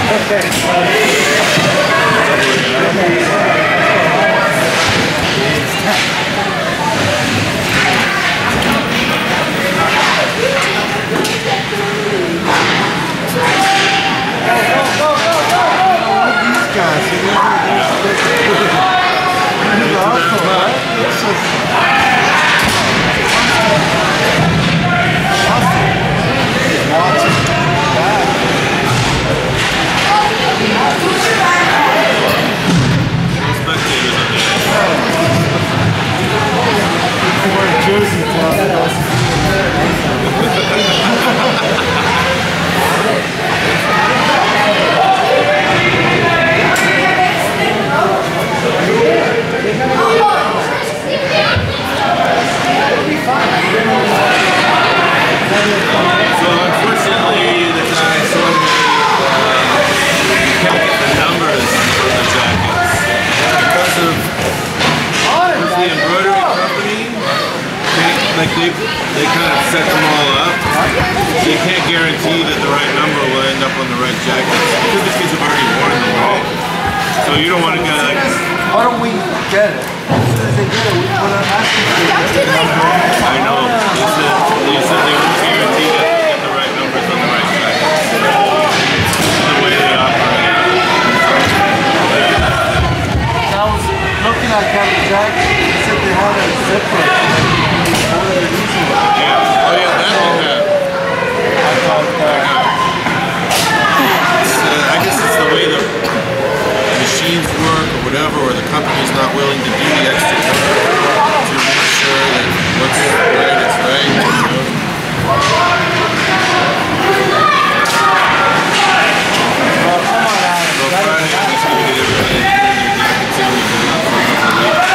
Like they kind of set them all up. They can't guarantee that the right number will end up on the right jacket because the kids have already worn them, right? So you don't want to get like. Why don't we get it? As soon as they get it, we want to ask them. I know. They said they won't guarantee that they get the right numbers on the right jacket. The way they operate. I was looking at Captain Jack. He said they had a zipper. Yeah. Oh yeah, that they have. I guess it's the way the machines work or whatever, or the company's not willing to do the extra work to make sure that what's right is right. You know? So Friday, I'm just going to get everybody in their jackets in and do it for a couple of weeks.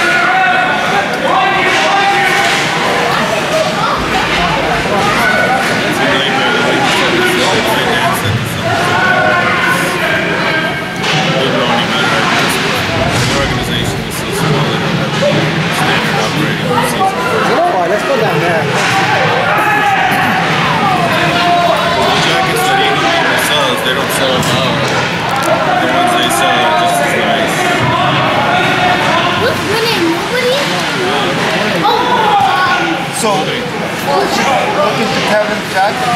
Let's go down there. The jackets that Eagle Beaver sells, they don't sell them out. The ones they sell are just as nice. What's winning? Nobody? So, looking to Kevin Jackson.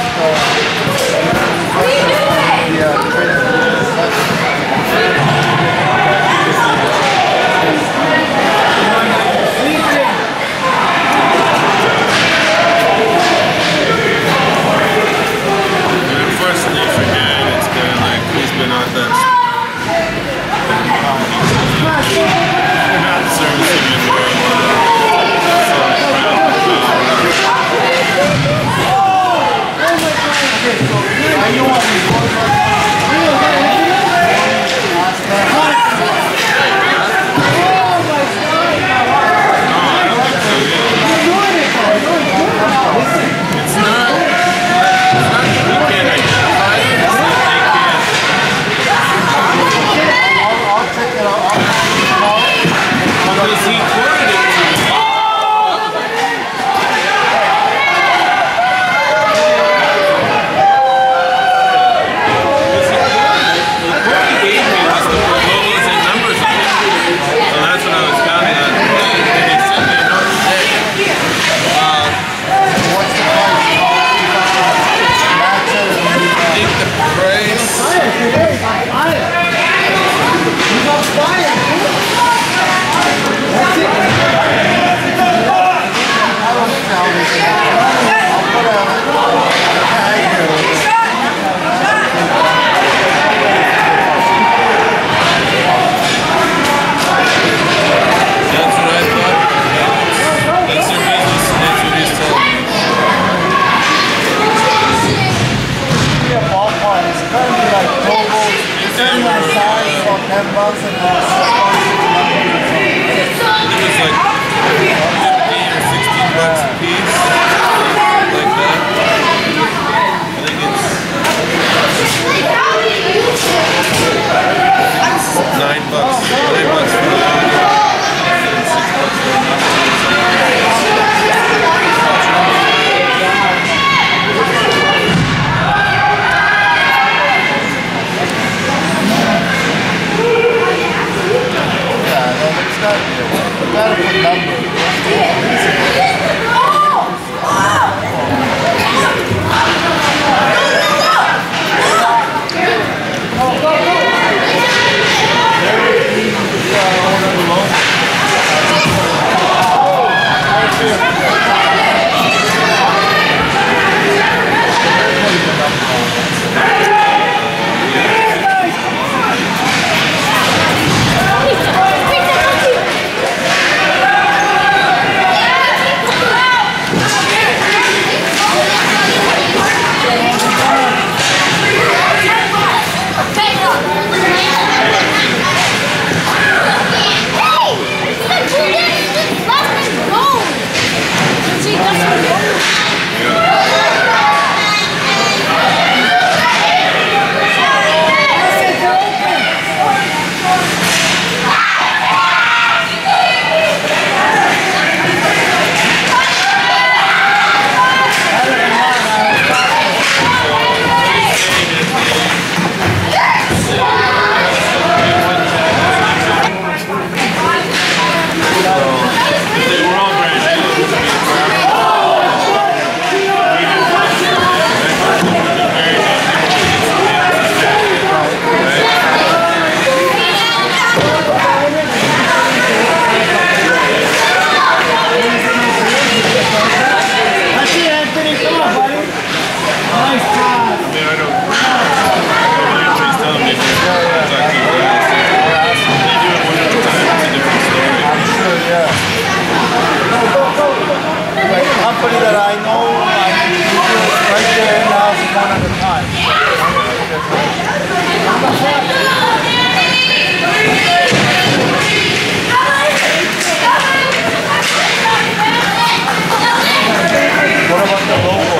What about the logo?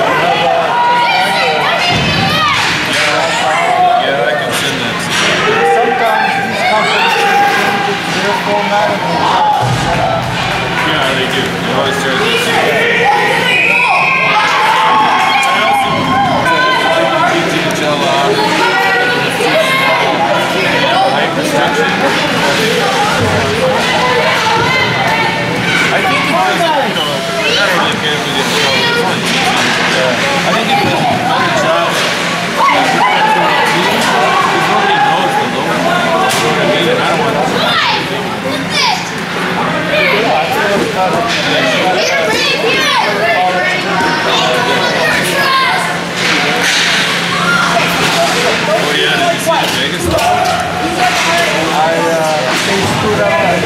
Yeah, I can send that. Sometimes these companies change their format. Yeah, they do. They always try to do I also teach to tell height restriction. I think it doesn't, I don't really care if we get in trouble. It's only teaching. I think it does a good job. Because nobody knows the lower one. You know what I mean? And I don't want to. Oh yeah, did you see the Vegas stuff? They screwed up that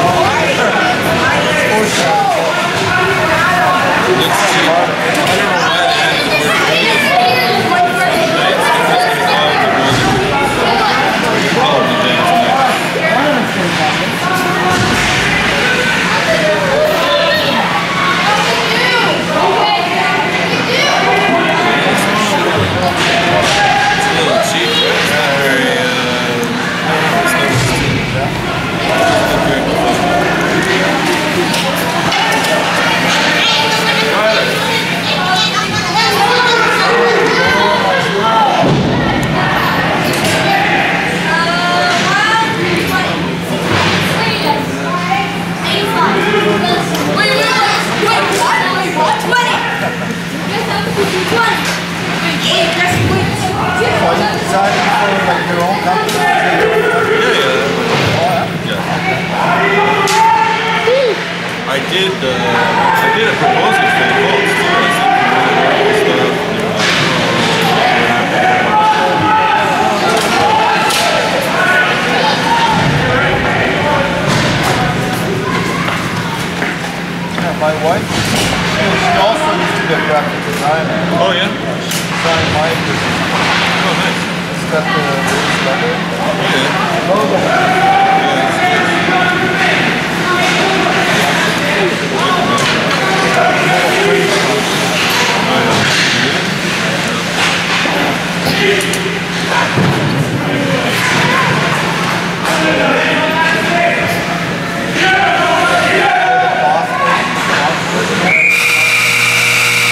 Let's see. I don't know why they had the word Vegas. Call it the dance night. It's a little cheap, right? It's not very, it's not very I did a proposal